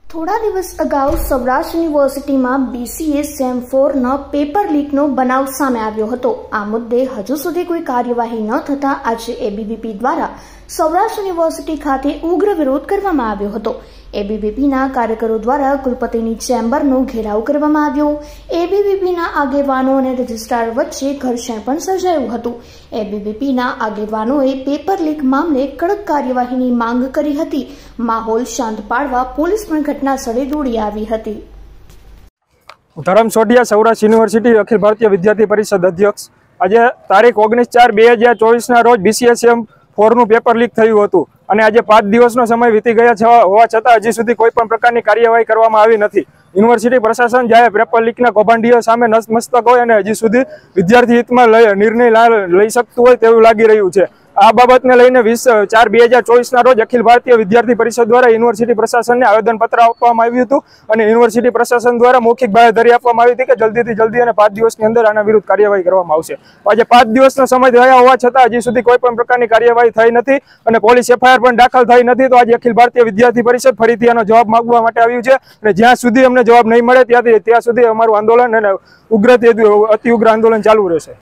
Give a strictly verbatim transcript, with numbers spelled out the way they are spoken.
થોડા દિવસ અગાઉ સૌરાષ્ટ્ર યુનિવર્સિટીમાં બીસીએ સેમ ફોરના પેપર લીકનો બનાવ સામે આવ્યો હતો। આ મુદ્દે હજુ સુધી કોઈ કાર્યવાહી ન થતાં આજે એબીવીપી દ્વારા સૌરાષ્ટ્ર યુનિવર્સિટી ખાતે ઉગ્ર વિરોધ કરવામાં આવ્યો હતો। એબીવીપીના કાર્યકરો દ્વારા કુલપતિની ચેમ્બરનો ઘેરાવ કરવામાં આવ્યો। એબીવીપીના આગેવાનો અને રજિસ્ટ્રાર વચ્ચે ઘર્ષણ પણ સર્જાયું હતું। એબીવીપીના આગેવાનોએ પેપર લીક મામલે કડક કાર્યવાહીની માંગ કરી હતી। માહોલ શાંત પાડવા પોલીસ પણ ઘટના સ્થળે દોડી આવી હતી। ધરમ સોઢિયા, સૌરાષ્ટ્ર યુનિવર્સિટી અખિલ ભારતીય વિદ્યાર્થી પરિષદ અધ્યક્ષ। આજે તારીખ ઓગણીસ ચાર બે હજાર ચોવીસ ના રોજ બીસીએ સેમ ફોર નું પેપર લીક થયું હતું અને આજે પાંચ દિવસનો સમય વીતી ગયા હોવા છતાં હજી સુધી કોઈ પણ પ્રકારની કાર્યવાહી કરવામાં આવી નથી। યુનિવર્સિટી પ્રશાસન જ્યારે પેપર લીકના કૌભાંડીઓ સામે નતમસ્તક હોય અને હજી સુધી વિદ્યાર્થી હિતમાં નિર્ણય લઈ શકતું હોય તેવું લાગી રહ્યું છે। આ બાબતને લઈને વીસ ચાર બે હજાર ચોવીસ ના રોજ અખિલ ભારતીય વિદ્યાર્થી પરિષદ દ્વારા યુનિવર્સિટી પ્રશાસનને આવેદનપત્ર આપવામાં આવ્યું હતું અને યુનિવર્સિટી પ્રશાસન દ્વારા મૌખિક બાંહેધરી આપવામાં આવી હતી કે જલ્દીથી જલ્દી અને પાંચ દિવસની અંદર આના વિરુદ્ધ કાર્યવાહી કરવામાં આવશે। આજે પાંચ દિવસનો સમય થયા હોવા છતાં હજી સુધી કોઈ પણ પ્રકારની કાર્યવાહી થઈ નથી અને પોલીસ એફઆઈઆર પણ દાખલ થઈ નથી। તો આજે અખિલ ભારતીય વિદ્યાર્થી પરિષદ ફરીથી આનો જવાબ માંગવા માટે આવ્યું છે અને જ્યાં સુધી અમને જવાબ નહીં મળે ત્યાંથી ત્યાં સુધી અમારું આંદોલન અને ઉગ્ર અતિ ઉગ્ર આંદોલન ચાલુ રહેશે।